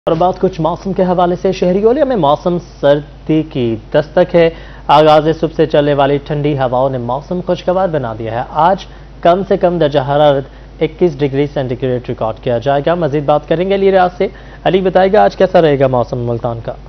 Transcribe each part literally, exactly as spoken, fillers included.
और बात कुछ मौसम के हवाले से शहरी ओलिया में मौसम सर्दी की दस्तक है। आगाज सुबह से चलने वाली ठंडी हवाओं ने मौसम खुशगवार बना दिया है। आज कम से कम दर्जा हरारत इक्कीस डिग्री सेंटीग्रेड रिकॉर्ड किया जाएगा। मजीद बात करेंगे अली रियाज से। अली बताएगा आज कैसा रहेगा मौसम मुल्तान का।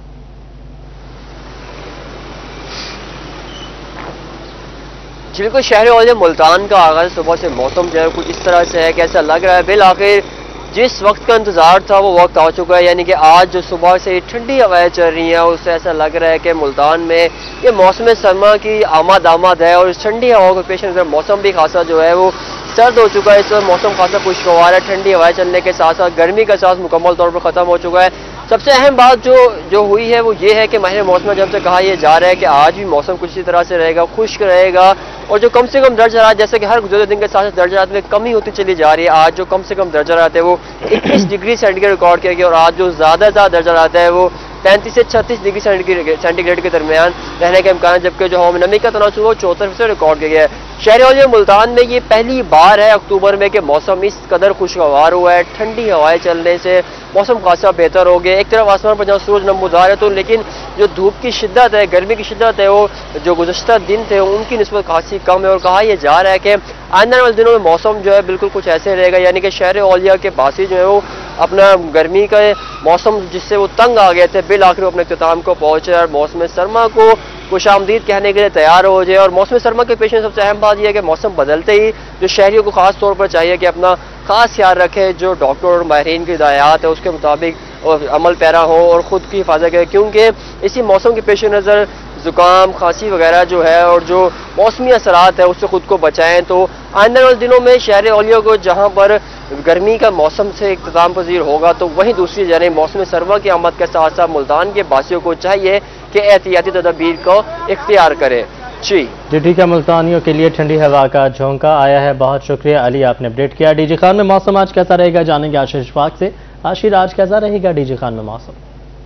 जी बिल्कुल, शहर ओलिया मुल्तान का आगाज सुबह से मौसम जो है कुछ इस तरह से है कि ऐसा लग रहा है बिल आखिर जिस वक्त का इंतजार था वो वक्त आ चुका है। यानी कि आज जो सुबह से ठंडी हवाएं चल रही हैं उससे ऐसा लग रहा है कि मुल्तान में ये मौसम सरमा की आमद आमद है। और इस ठंडी हवाओं के पेश नज़र मौसम भी खासा जो है वो सर्द हो चुका है। इस वक्त मौसम खासा खुशगवार है। ठंडी हवाएं चलने के साथ साथ गर्मी का एहसास मुकम्मल तौर पर ख़त्म हो चुका है। सबसे अहम बात जो जो हुई है वो ये है कि माहिर मौसम जब से कहा यह जा रहा है कि आज भी मौसम कुछ इसी तरह से रहेगा, खुश्क रहेगा। और जो कम से कम दर्जा हरारत जैसे कि हर गुजरे दिन के साथ साथ दर्जा हरारत में कमी होती चली जा रही है। आज जो कम से कम दर्जा हरारत है वो इक्कीस डिग्री सेंटीग्रेड रिकॉर्ड किया गया और आज जो ज़्यादा से ज़्यादा दर्जा हरारत है वो पैंतीस से छत्तीस डिग्री सेंटीग्रेड के दरमियान रहने के इम्कान, जबकि जो हवा में नमी का तनासुब वो चौहत्तर फीसद रिकॉर्ड किया गया है। शहर ओलिया मुल्तान में ये पहली बार है अक्टूबर में कि मौसम इस कदर खुशगवार हुआ है। ठंडी हवाएं चलने से मौसम खासा बेहतर हो गया। एक तरफ आसमान पर जहाँ सूरज नमूदार है तो लेकिन जो धूप की शिद्दत है, गर्मी की शिद्दत है वो जो गुज़श्ता दिन थे उनकी निस्बत खासी कम है। और कहा यह जा रहा है कि आने वाले दिनों में मौसम जो है बिल्कुल कुछ ऐसे रहेगा। यानी कि शहर ओलिया के बासी जो है वो अपना गर्मी का मौसम जिससे वो तंग आ गए थे बिल आखिर अपने इख्तिताम को पहुंचे और मौसम सरमा को खुशामदीद कहने के लिए तैयार हो जाए। और मौसम सरमा के पेश में सबसे अहम बात यह है कि मौसम बदलते ही जो शहरियों को खास तौर पर चाहिए कि अपना खास ख्याल रखें, जो डॉक्टर और माहिरीन की हिदायत है उसके मुताबिक और अमल पैरा हो और ख़ुद की हिफाजत करें, क्योंकि इसी मौसम के पेश नज़र ज़ुकाम खांसी वगैरह जो है और जो मौसमी असरात है उससे ख़ुद को बचाएं। तो आने वाले दिनों में शहर ओलिया को जहाँ पर गर्मी का मौसम से इख्तिताम पजीर होगा तो वहीं दूसरी जानिब मौसम सरमा की आमद के साथ साथ मुल्तान के बासियों को चाहिए कि एहतियाती तदबीर को इख्तियार करें। जी ठीक है, मुल्तानियों के लिए ठंडी हवा का झोंका आया है। बहुत शुक्रिया अली, आपने अपडेट किया। डीजी खान में मौसम आज कैसा रहेगा जानेंगे आशिर इशफाक से। आशिर, आज कैसा रहेगा डीजी खान में मौसम?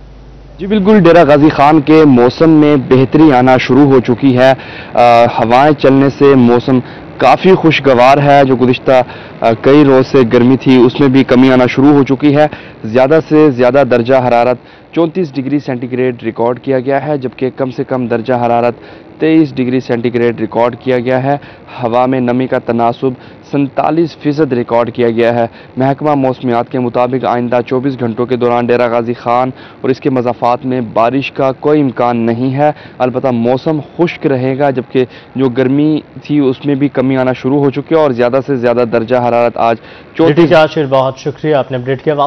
जी बिल्कुल, डेरा गाजी खान के मौसम में बेहतरी आना शुरू हो चुकी है। हवाएं चलने से मौसम काफ़ी खुशगवार है। जो गुज़िश्ता कई रोज़ से गर्मी थी उसमें भी कमी आना शुरू हो चुकी है। ज़्यादा से ज़्यादा दर्जा हरारत चौंतीस डिग्री सेंटीग्रेड रिकॉर्ड किया गया है, जबकि कम से कम दर्जा हरारत तेईस डिग्री सेंटीग्रेड रिकॉर्ड किया गया है। हवा में नमी का तनासुब सैंतालीस फीसद रिकॉर्ड किया गया है। महकमा मौसमियात के मुताबिक आइंदा चौबीस घंटों के दौरान डेरा गाजी खान और इसके मज़ाफ़ात में बारिश का कोई इम्कान नहीं है। अलबत्ता मौसम खुश्क रहेगा, जबकि जो गर्मी थी उसमें भी कमी आना शुरू हो चुकी है और ज़्यादा से ज़्यादा दर्जा हरारत आज चौंतीस। बहुत शुक्रिया, आपने अपडेट किया।